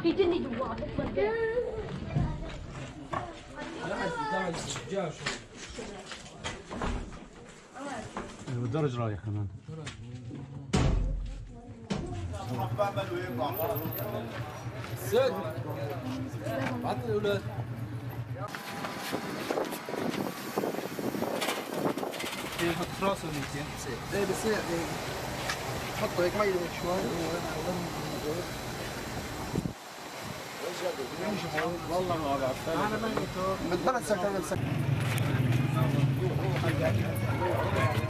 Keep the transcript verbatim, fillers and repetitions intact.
في جني جوات والدرج رايح كمان. زد بعد الاولاد يحط راسه ميتين ايه بصير حطه هيك مية هيك شوي والله ما بعرف انا ميته بتبرد سكر